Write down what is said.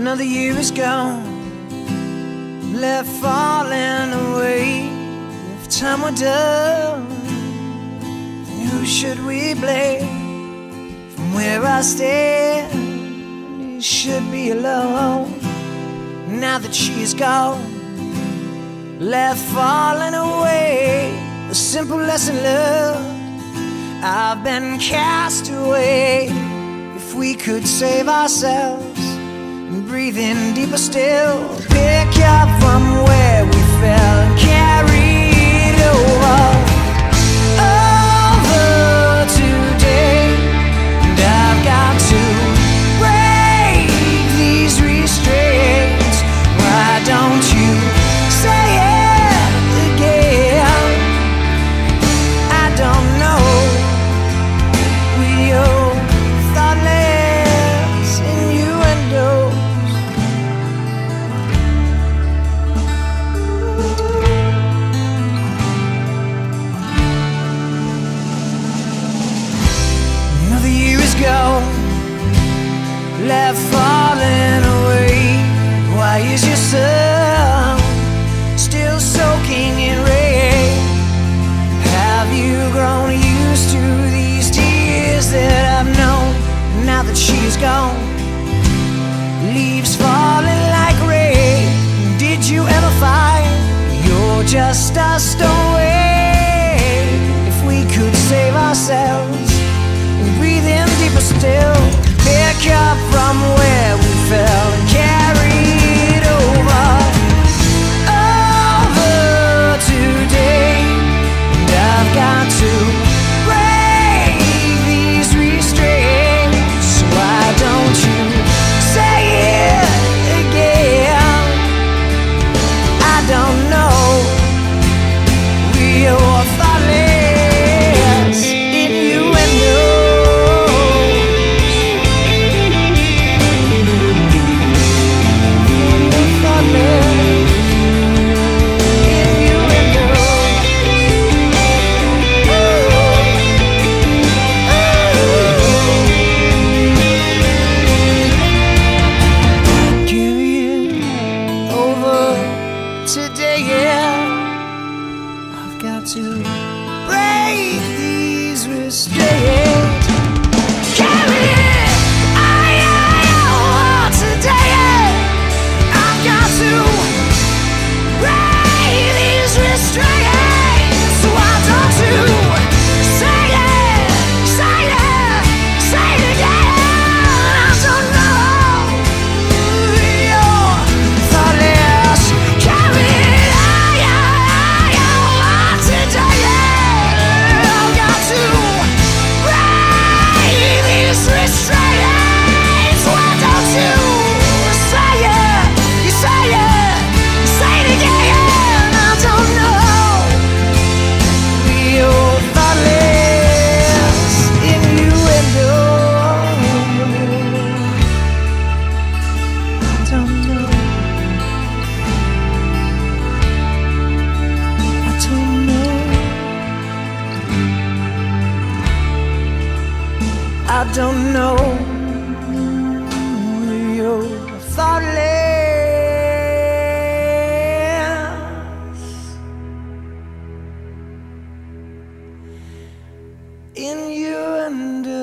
Another year is gone, left falling away. If time were done, then who should we blame? From where I stand, you should be alone. Now that she's gone, left falling away, a simple lesson learned, I've been cast away. If we could save ourselves and breathe in deeper still, pick up from where we fell and carry it over today. And I've got to break these restraints. Why don't you say it again? I don't know. We owe thoughtless innuendos. Another year is gone, left falling away. Why is your sun still soaking in rain? Have you grown used to these tears that I've known? Now that she's gone, leaves falling like rain. Did you ever find you're just a stone away? If we could save ourselves and breathe in deeper still, pick up from where we fell and carry it over today. And I've got to break these restraints. So why don't you say it again? I don't know. We are thoughtless innuendos. Today, yeah, I've got to break these restraints. Carry it, today, yeah, I've got to break these restraints. So why don't you say it, say it, say it again? I don't know. You're thoughtless. I don't know. You're thoughtless innuendo.